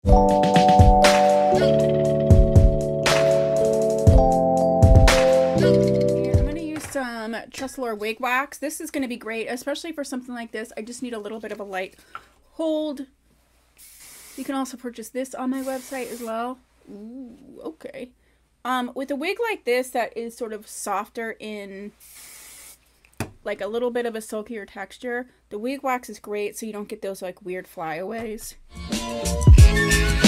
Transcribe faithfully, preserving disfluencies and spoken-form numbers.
Some Tressallure Wig Wax. This is going to be great, especially for something like this. I just need a little bit of a light hold. You can also purchase this on my website as well. Ooh, okay. Um, with a wig like this that is sort of softer in like a little bit of a silkier texture, the wig wax is great so you don't get those like weird flyaways.